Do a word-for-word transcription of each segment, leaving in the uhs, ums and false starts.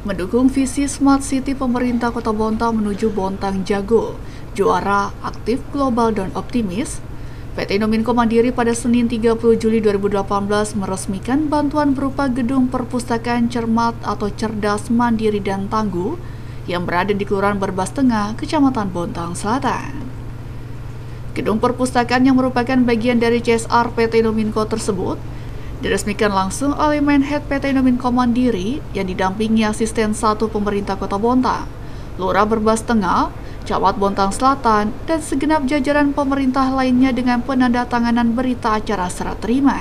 Mendukung visi Smart City pemerintah Kota Bontang menuju Bontang Jago, juara, aktif, global, dan optimis, P T Indominco Mandiri pada Senin tiga puluh Juli dua ribu delapan belas meresmikan bantuan berupa gedung perpustakaan cermat atau cerdas, mandiri, dan tangguh yang berada di Kelurahan Berbas Tengah, Kecamatan Bontang Selatan. Gedung perpustakaan yang merupakan bagian dari C S R P T Indominco tersebut diresmikan langsung oleh Menhead P T Indominco Mandiri yang didampingi asisten satu pemerintah Kota Bontang, Lurah Berbas Tengah, Camat Bontang Selatan, dan segenap jajaran pemerintah lainnya dengan penandatanganan berita acara serah terima.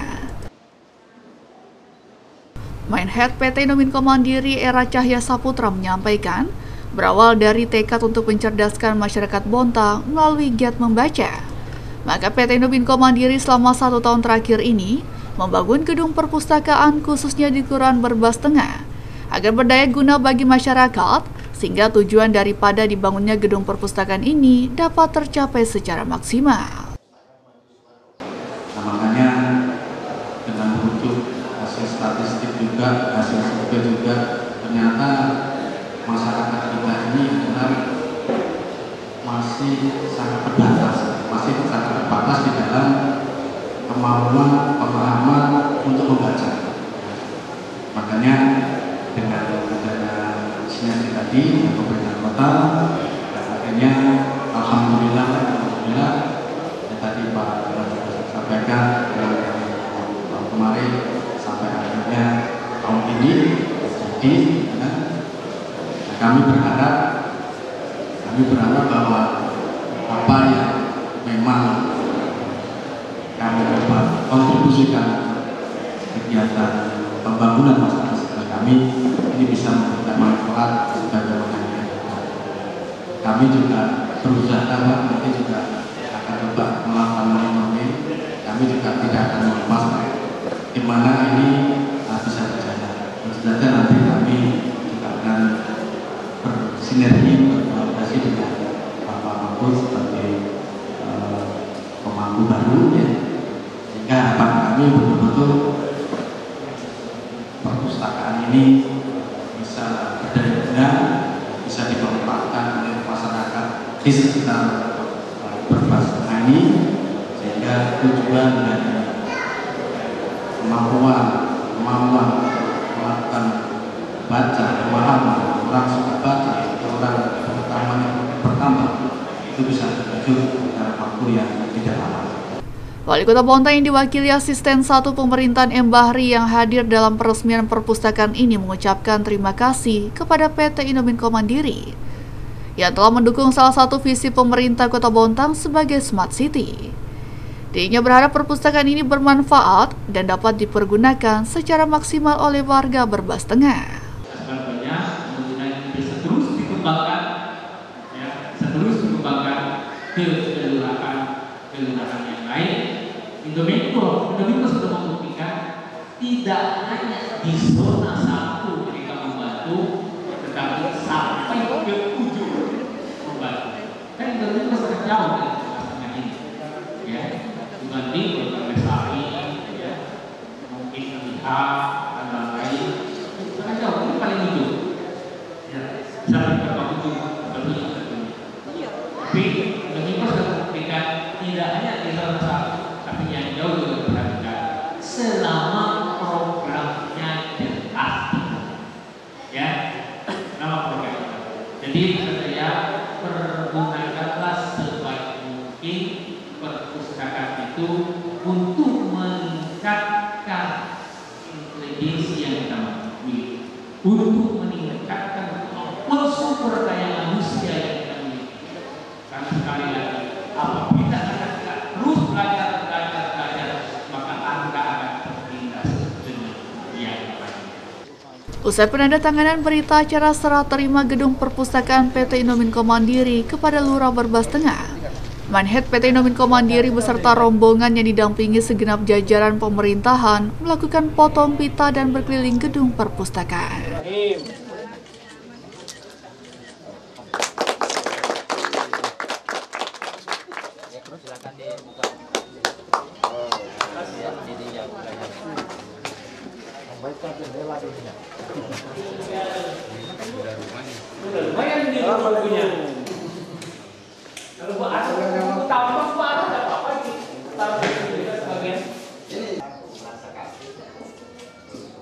Menhead P T Indominco Mandiri Era Cahya Saputra menyampaikan, berawal dari tekad untuk mencerdaskan masyarakat Bontang melalui giat membaca, maka P T Indominco Mandiri selama satu tahun terakhir ini membangun gedung perpustakaan khususnya di Kelurahan Berbas Tengah agar berdaya guna bagi masyarakat, sehingga tujuan daripada dibangunnya gedung perpustakaan ini dapat tercapai secara maksimal. Nah, makanya dengan merujuk hasil statistik juga, hasil survei juga, ternyata masyarakat kita ini benar masih sangat terbatas, masih sangat terbatas di dalam kemampuan pemahaman untuk membaca. Makanya dengan adanya sinergi tadi dengan pemerintah kota, dan akhirnya alhamdulillah, alhamdulillah yang tadi Pak Raja sampaikan tahun kemarin sampai akhirnya tahun ini jadi, ya, kami berharap, kami berharap bahwa apa yang memang kami dapat kontribusikan kegiatan pembangunan masyarakat kami ini bisa memberikan manfaat sebagaimana kami juga berusaha nanti juga akan coba melakukan monitoring. Kami juga tidak akan melepas di mana ini bisa berjalan. Selanjutnya nanti kami juga akan bersinergi berkolaborasi dengan Bapak Mahfud sebagai uh, pemangku baru, ya. Sehingga harapan kami betul-betul perpustakaan ini bisa berdaya guna, bisa dimanfaatkan oleh masyarakat di sekitar Berbas Tengah ini, sehingga tujuan dari kemampuan kemampuan melakukan baca, pemahaman, orang suka baca, orang pengetahuan yang bertambah, itu bisa terwujud dalam waktu yang tidak lama. Wali Kota Bontang yang diwakili asisten satu pemerintahan M. Bahri yang hadir dalam peresmian perpustakaan ini mengucapkan terima kasih kepada P T Indominco Mandiri yang telah mendukung salah satu visi pemerintah Kota Bontang sebagai Smart City. Dirinya berharap perpustakaan ini bermanfaat dan dapat dipergunakan secara maksimal oleh warga Berbas Tengah. Sebabnya kemudian bisa terus dikembangkan, ya, terus dikembangkan ke kelurahan kelurahan yang lain. Indominco, Indominco sudah membuktikan tidak hanya di zona satu mereka membantu, tetapi sampai ke ujung membantu. Kan Indominco sangat jauh dari tengah ini, ya, dibanding Kota Lestari, ya, mungkin lihat dan lain, sangat jauh. Ini paling ujung, ya, sampai ke ujung betul. Tapi Indominco sudah membuktikan tidak hanya di zona satu, tapi yang jauh lebih diperhatikan selama programnya jelas, ya, nama programnya. Jadi saya pergunakanlah sebaik mungkin perpustakaan itu untuk meningkatkan intelijensi yang kita miliki, untuk meningkatkan kemampuan sumber daya manusia yang kita miliki. Karena sekali lagi, apabila kita terus belajar Usai penandatanganan berita acara serah terima gedung perpustakaan P T Indominco Mandiri kepada Lurah Berbas Tengah, Menhead P T Indominco Mandiri beserta rombongan yang didampingi segenap jajaran pemerintahan melakukan potong pita dan berkeliling gedung perpustakaan. perbaikan jendela dunia. Udah lumayan ini bukunya. Kalau gua ada buku tambah gua ada enggak apa-apa sih. Taruh di sini juga sebagian.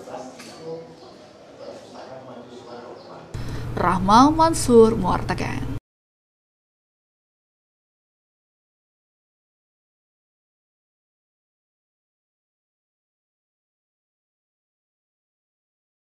Rahma Mansur mewartakan.